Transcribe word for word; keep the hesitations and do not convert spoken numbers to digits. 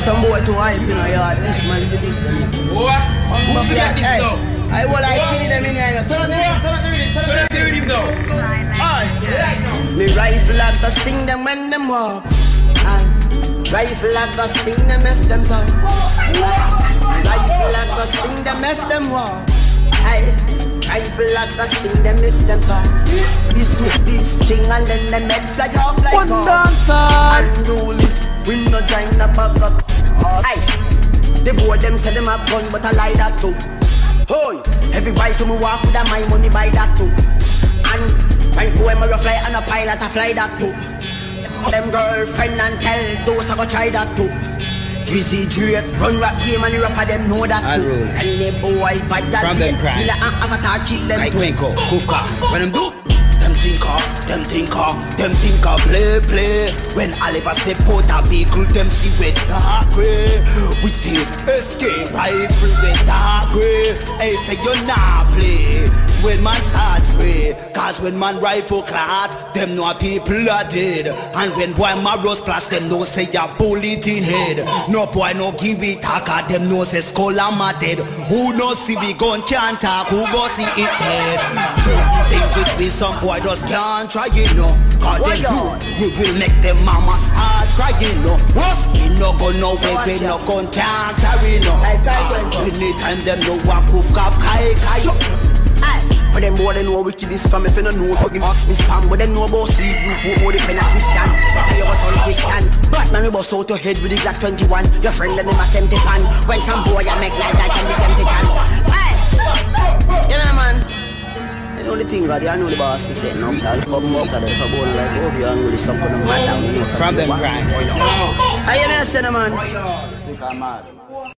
some boy too hype, you know, yeah, this man for this one. What? Who forget this now? I will like killing them in here. Turn on the rhythm, turn on the rhythm, turn on the rhythm now. Aye. Me rifle have to sting them when them walk. Aye. Rifle have to sting them if them talk. Rifle have to sting them if them walk. Aye. Rifle have to sting them if them talk. This with this thing and then them head fly off like one dancer. Unruly. We no join the pop up. Aye. The boy them say them have gun but I lie that too. Hoy, every bite to me walk with a my money buy that too. And when boy me fly and a pilot I fly that too. Them girlfriend and tell those I go try that too. Drizzy Drake run rap game and the rapper them know that too. And the boy fight that from them crime. Avatar kill them like too. Quenco, Kufka, when them do. Them think of, them think of, them think of play, play. When Oliver step out a vehicle, them see with dark grey. We take escape rifle with dark grey. Hey, say you nah play when man starts spray. Cause when man rifle clad, them know people are dead. And when boy marrow splash, them know say ya bullet in head. No boy no give it talk, them know say skull am a dead. Who no see we gun can't talk, who go see it dead. Certain things with me some boy just can't try it no. Cause them do, we will make them mama start crying no. What? We no go no way, we no gun can't carry no. Anytime them no walk off cap kai kai. But them boy they know wicked this from if you don't know fucking ask me spam. But them know about see you put more the pen at Christian. Better you got all Christian. Batman we bust out your head with the Glock twenty-one. Your friend let them a empty pan. When some boy I make like that can be empty can. Hey! You know man. You know the thing God, you know the boss me say no. I'll come out of there if I go on like over you and really suck on the man down. From them crime. I you know say no man. Sick and mad.